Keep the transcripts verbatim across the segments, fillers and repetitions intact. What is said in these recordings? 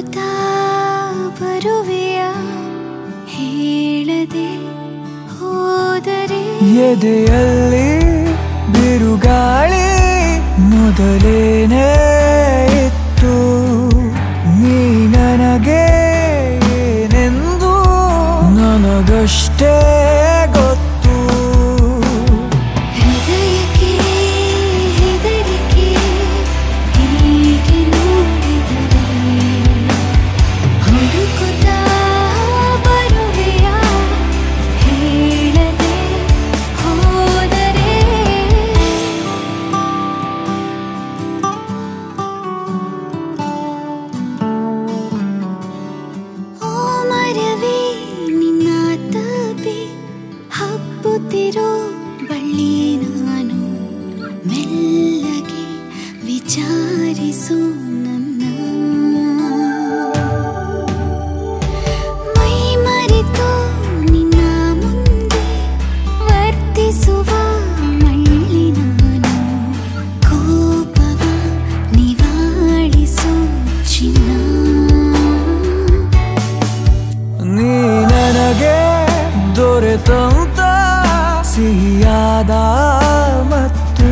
ಹುಡುಕುತ್ತಾ ಬರುವೆಯ ಹೇಳದೆ ಹೋದರೆ ಎದೆಯಲ್ಲಿ ಬಿರುಗಾಳಿ ಮೊದಲೇನೇ ಇತ್ತು ನೀ ನನಗೆ ಏನೆಂದು ನನಗಷ್ಟೇ ಗೊತ್ತು ಹೃದಯಕ್ಕೆ ಹೆದರಿಕೆ ಹೀಗೆ ನೋಡಿದರೆ ಹುಡುಕುತ್ತಾ ಬರುವೆಯ ಹೇಳದೆ ಹೋದರೆ ಓ ಮರವೇ ನಿನ್ನ ತಪೆ ಹಬ್ಬುತ್ತಿರೋ ಬಳ್ಳಿ ನಾನು ಮೆಲ್ಲಗೆ ವಿಚಾರಿಸು ನನ್ನ ಮೈ ಮರೆತು ನಿನ್ನ ಮುಂದೆ ವರ್ತಿಸುವ ಮಳ್ಳಿ ನಾನು ಕೋಪವ ನಿವಾಳಿಸು ಚಿನ್ನ ನೀ ನನಗೆ ದೊರೆತಂತ ಸಿಹಿಯಾದ ಮತ್ತು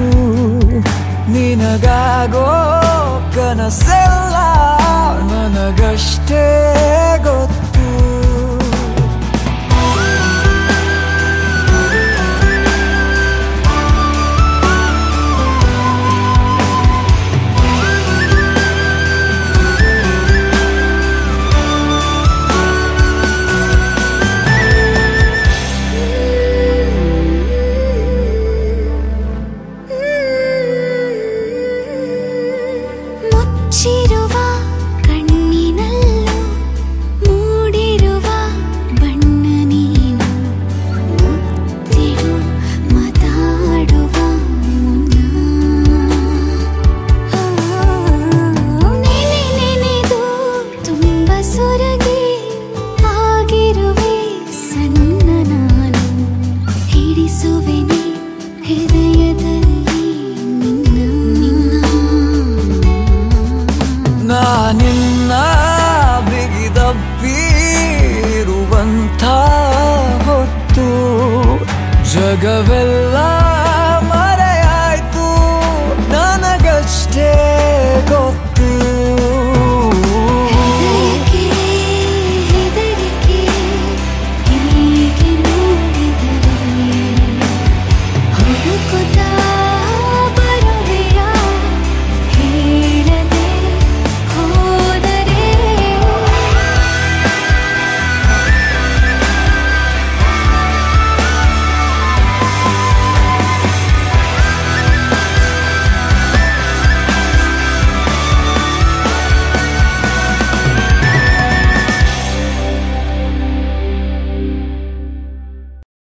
ನಿನಗಾಗೋ ಕನಸೆಲ್ಲ ನನಗಷ್ಟೇ ಗೊತ್ತು ಮುಚ್ಚಿರುವ ಕಣ್ಣಿನಲ್ಲೂ ಮೂಡಿರುವ ಬಣ್ಣ ನೀನು ಮುತ್ತಿಡು ಮಾತಾಡುವ ಮುನ್ನ ನೆನೆ ನೆನೆದು ತುಂಬ ಸೊರಗಿ ಆಗಿರುವೆ ಸಣ್ಣ ನಾನು ಹಿಡಿಸುವೆನೆ ಹೃದಯದಲ್ಲಿ ನಿನ್ನ ನಾನಿನ್ನ ಬಿಗಿದಪ್ಪಿರುವಂಥ ಹೊತ್ತು ಜಗವೆಲ್ಲ